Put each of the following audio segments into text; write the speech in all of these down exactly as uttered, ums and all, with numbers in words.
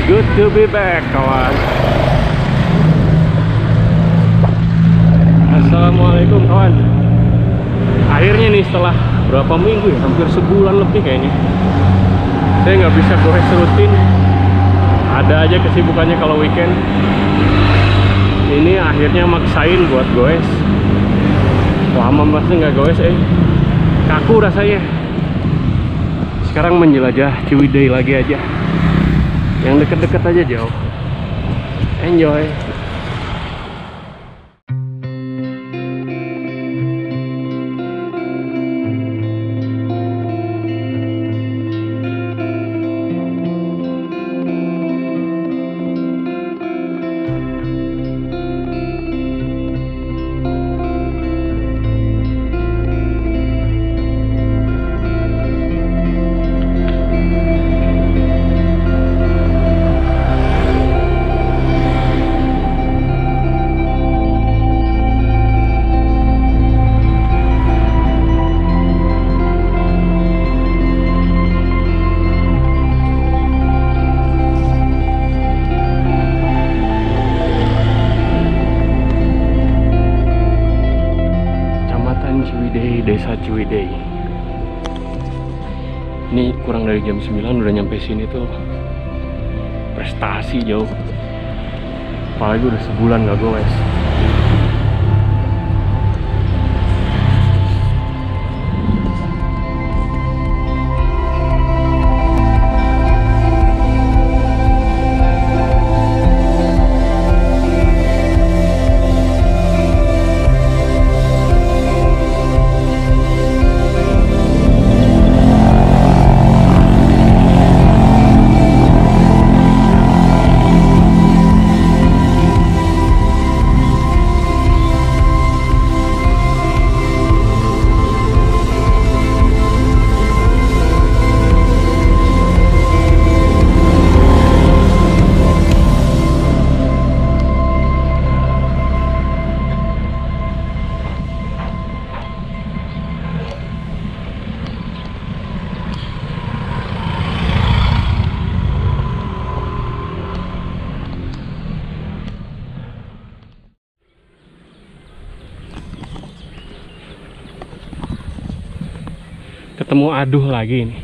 Good to be back, kawan. Assalamualaikum, kawan. Akhirnya nih setelah berapa minggu ya, hampir sebulan lebih kayaknya, saya nggak bisa goes rutin. Ada aja kesibukannya kalau weekend. Ini akhirnya maksain buat goes. Lama pasti nggak goes, eh kaku rasanya. Sekarang menjelajah Ciwidey lagi aja. Yang deket-deket aja jauh. Enjoy. Desa Ciwidey. Ini kurang dari jam sembilan udah nyampe sini tuh. Prestasi jauh. Apalagi udah sebulan gak goes. Ketemu aduh lagi nih.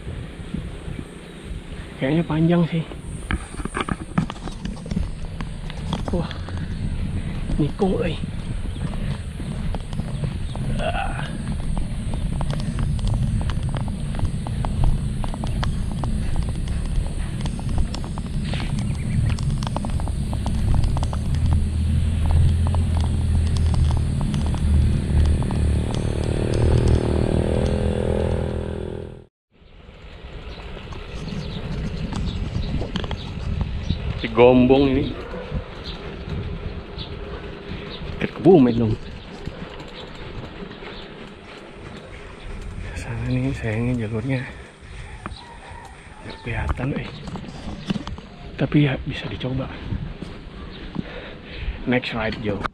Kayaknya panjang sih. Wah, nikung euy. Ah. Gombong ini ke Kebumen dong. Sana nih sayangnya jalurnya nggak kelihatan, eh tapi ya bisa dicoba. Next ride Joe.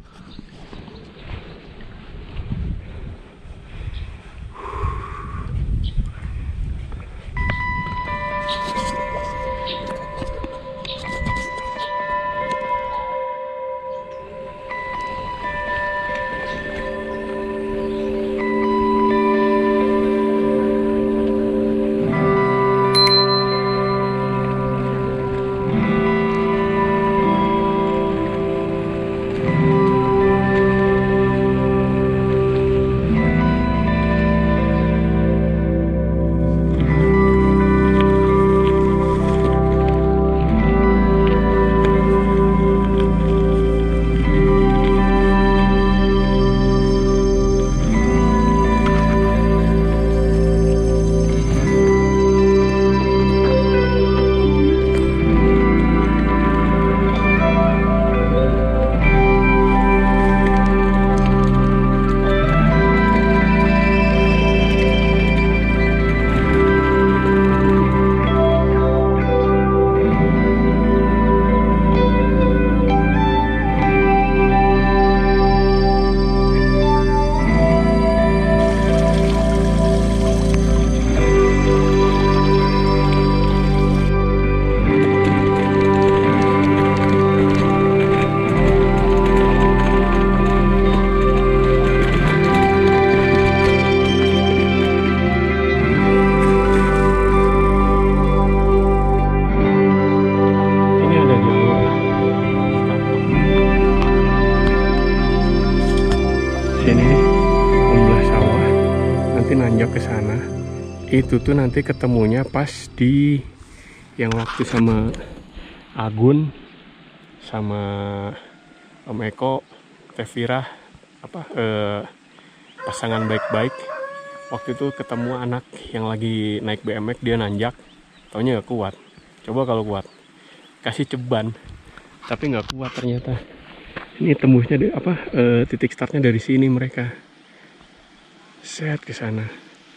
Itu tuh nanti ketemunya pas di yang waktu sama Agun sama Om Eko, Tevira, apa eh, pasangan baik-baik. Waktu itu ketemu anak yang lagi naik B M X, dia nanjak, taunya gak kuat. Coba kalau kuat, kasih ceban, tapi nggak kuat ternyata. Ini tembusnya di, apa eh, titik startnya dari sini mereka. Set ke sana.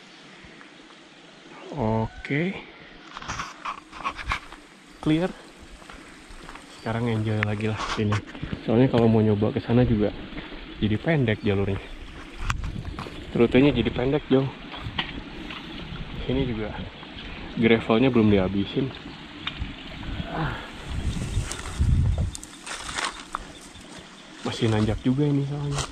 Oke, clear. Sekarang enjoy lagi lah sini. Soalnya kalau mau nyoba ke sana juga jadi pendek jalurnya. Rutenya jadi pendek jauh. Sini juga gravelnya belum dihabisin. Ah. Masih nanjak juga ini soalnya.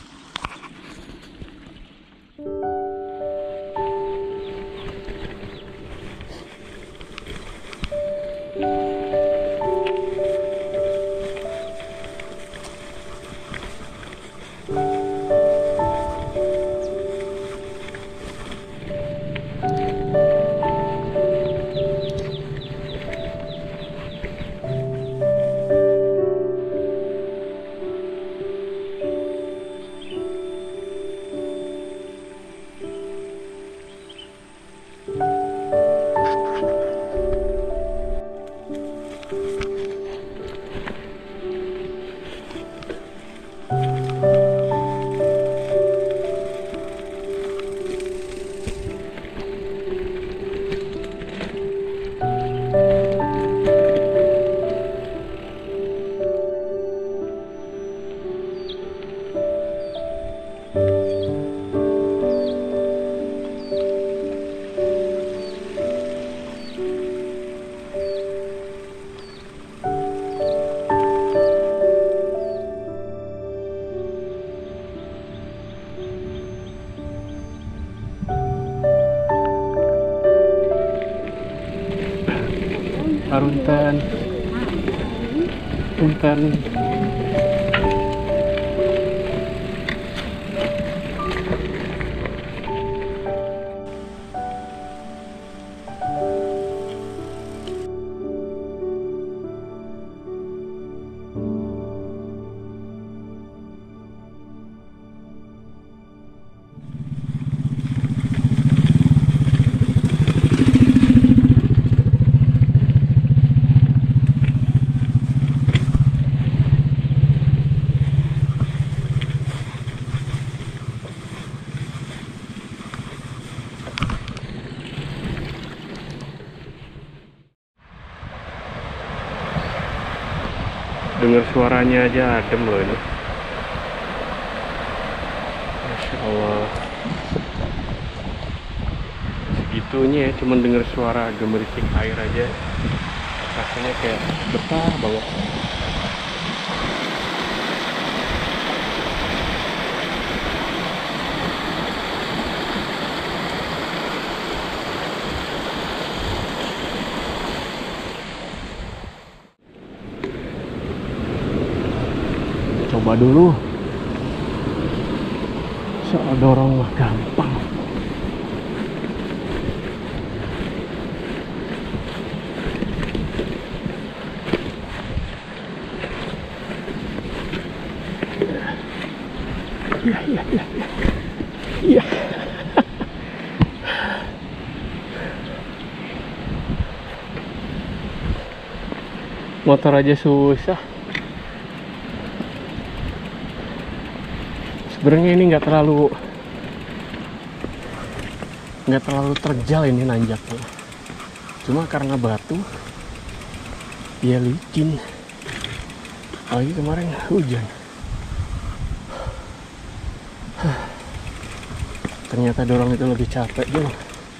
Punten, punten. Dengar suaranya aja adem loh ini. Masya Allah. Segitunya ya, cuman dengar suara gemericik air aja rasanya kayak betah banget. Coba dulu, soal dorong mah gampang. Iya, iya, iya, iya. Iya. Motor aja susah. Sebenarnya ini nggak terlalu nggak terlalu terjal ini nanjaknya, cuma karena batu ya licin, apalagi kemarin hujan. Ternyata dorong itu lebih capek juga.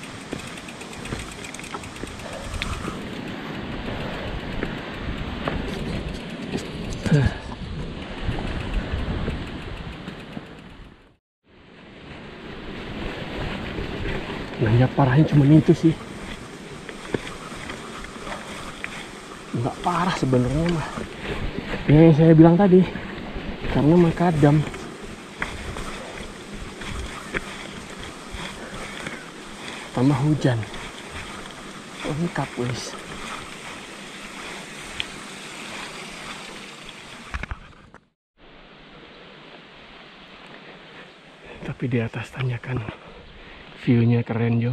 Nanjak parahnya cuma itu sih, nggak parah sebenarnya mah. Ya yang saya bilang tadi, karena makadam. tambah hujan. Lengkap guys. Tapi di atas tanjakan view-nya keren Jo.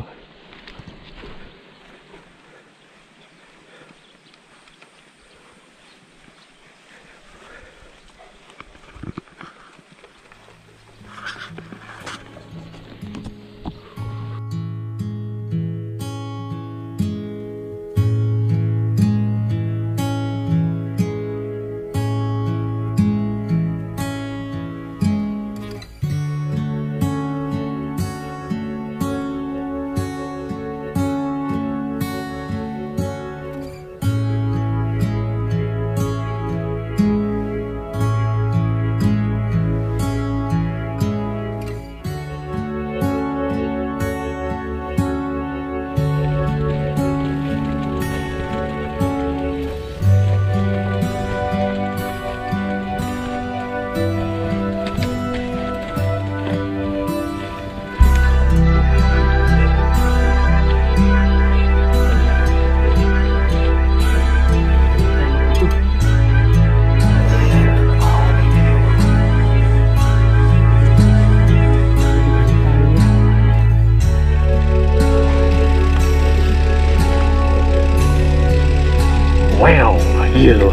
Wow, iya loh.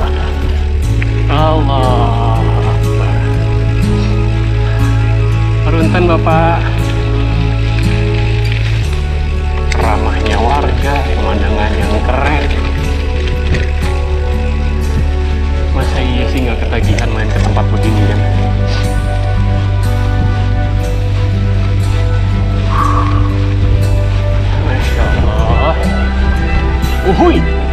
Allah. Peruntan Bapak. Ramahnya warga, pemandangan yang keren. Masa iya sih nggak ketagihan main ke tempat begini kan? Masya Allah. Uhuy.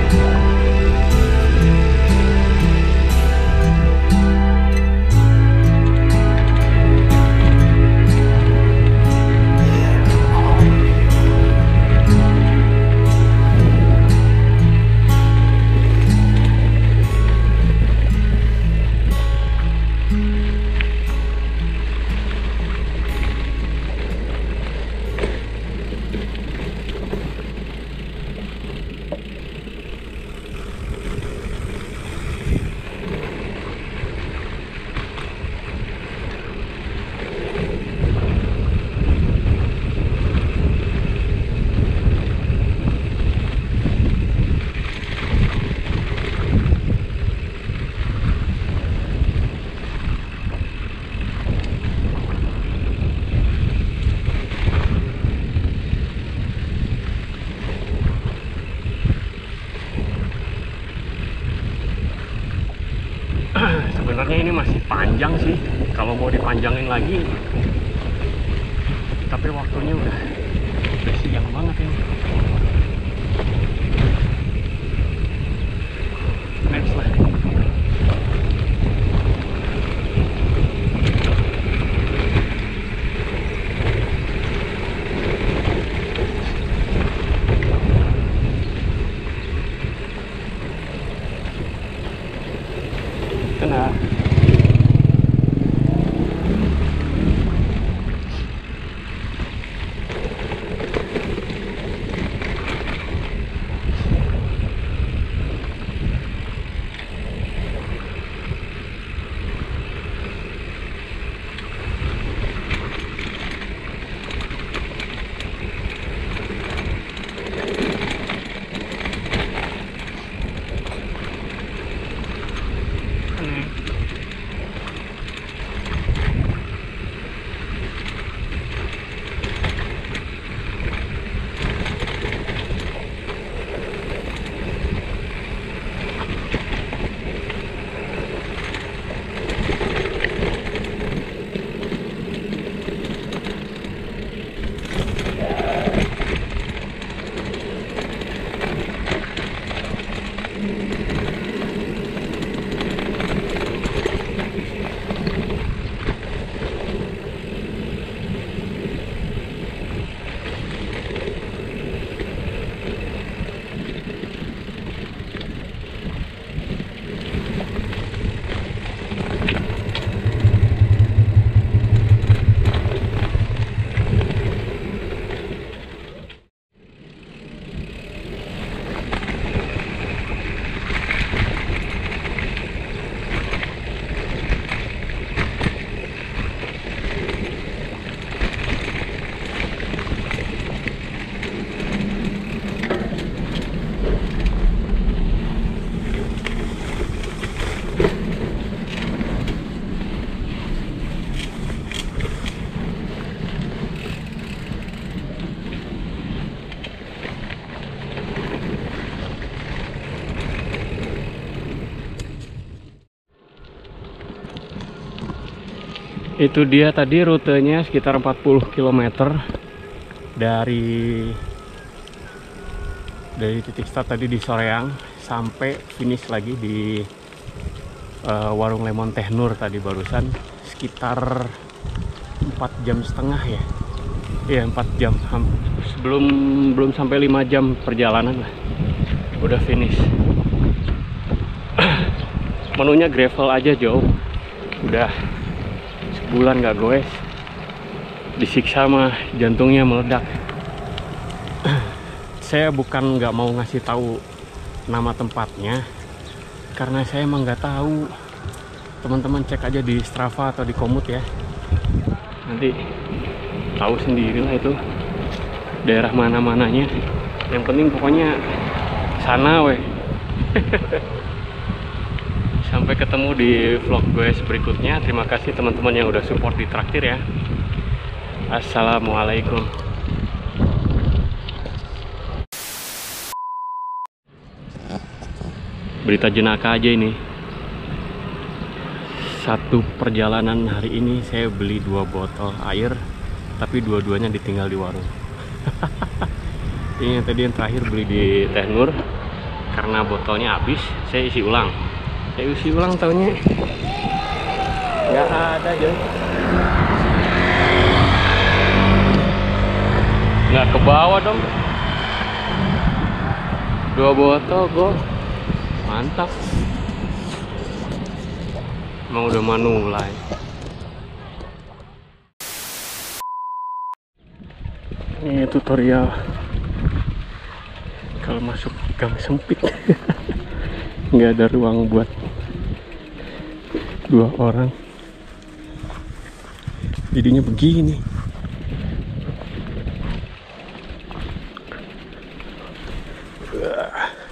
Sebenarnya ini masih panjang sih kalau mau dipanjangin lagi, tapi waktunya udah udah siang banget ini. Next lah. Kena. Itu dia tadi rutenya sekitar empat puluh kilometer dari dari titik start tadi di Soreang sampai finish lagi di uh, warung Lemon Teh Nur tadi barusan, sekitar empat jam setengah ya. Iya, empat jam. Sebelum belum sampai lima jam perjalanan lah. Udah finish. Menunya gravel aja jauh. Udah sebulan gak goes, disiksa mah jantungnya meledak. Saya bukan nggak mau ngasih tahu nama tempatnya, karena saya emang nggak tahu. Teman-teman cek aja di Strava atau di Komoot ya, nanti tahu sendiri lah itu daerah mana-mananya. Yang penting pokoknya sana weh. Sampai ketemu di vlog gue berikutnya. Terima kasih teman-teman yang udah support di traktir ya. Assalamualaikum. Berita jenaka aja ini. Satu perjalanan hari ini saya beli dua botol air, tapi dua-duanya ditinggal di warung. Ini yang tadi yang terakhir beli di Teh Nur, karena botolnya habis, saya isi ulang. Saya isi ulang tahunnya nggak ada aja, nggak ke bawah dong. Dua botol kok mantap, emang udah manulai. Ini tutorial kalau masuk gang sempit. Nggak ada ruang buat dua orang, jadinya begini. Uh.